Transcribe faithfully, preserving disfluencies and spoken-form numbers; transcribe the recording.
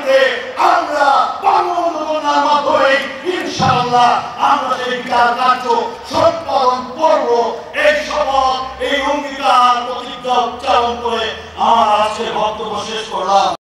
দাবিতে আমরা বঙ্গবন্ধু কন্যার মাধ্যমে ইনশাআল্লাহ আমরা সেই বিচার কার্য সম্পাদন করব। এই শপথ, এই অঙ্গীকার প্রতিজ্ঞা উচ্চারণ করে আমার আজকে বক্তব্য শেষ করলাম।